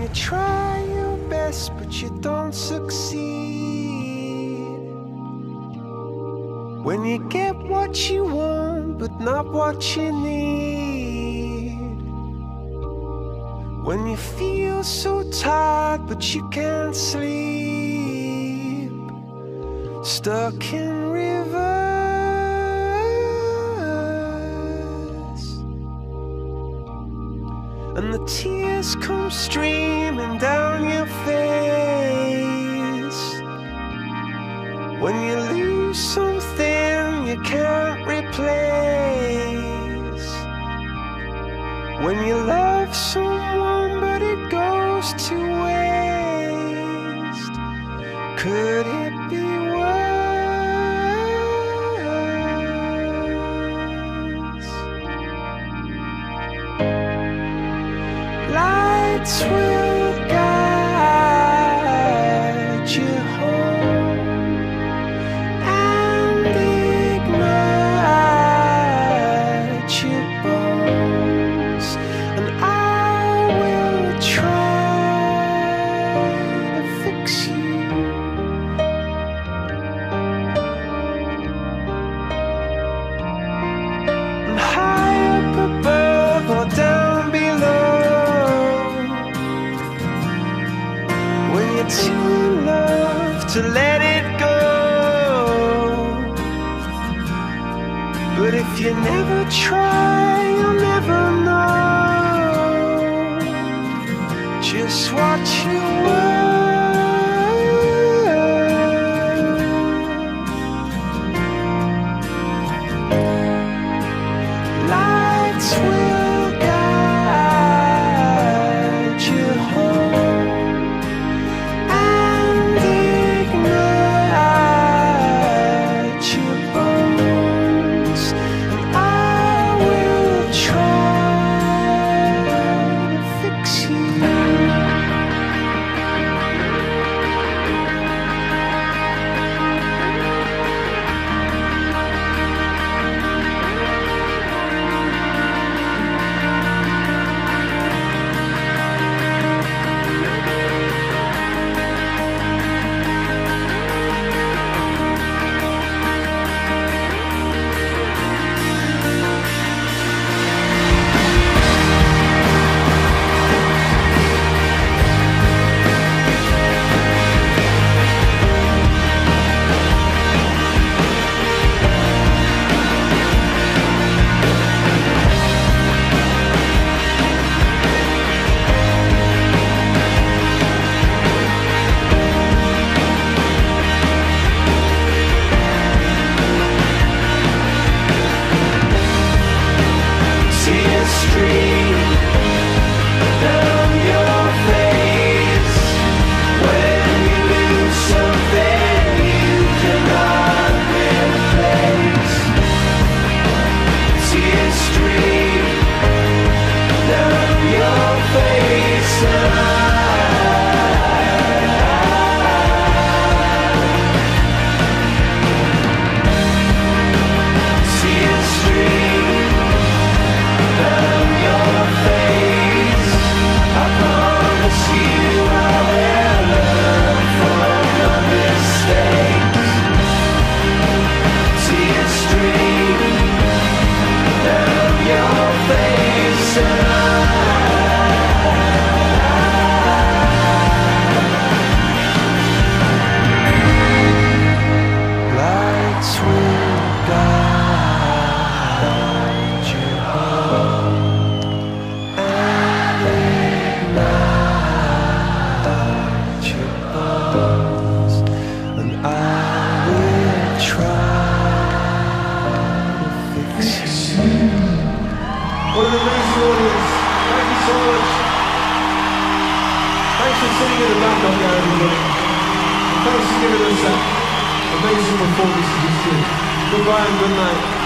you try your best but you don't succeed, when you get what you want but not what you need, when you feel so tired but you can't sleep, stuck in rivers, and the tears come streaming down your face, when you lose something you can't replace, when you love someone but it goes to waste. Could it be worse? Lights will guide you home and ignite your bones, and I will try to fix you. And high up above or down below, when you're too in love to let it go. But if you never try, you'll never know just what you were. Lights will guide you home and ignite your bones, and I will try to fix you. Tears stream down your face when you lose something you cannot replace. Tears stream down your face, tears stream down your face. I promise you I will learn from my mistakes. Tears stream down your face, lights will guide you home and ignite your bones, and I will try to fix you. What an amazing audience. Thank you so much. Thanks for sitting in the back up there, everybody. And thanks for giving us that amazing performance you just did. Goodbye and good night.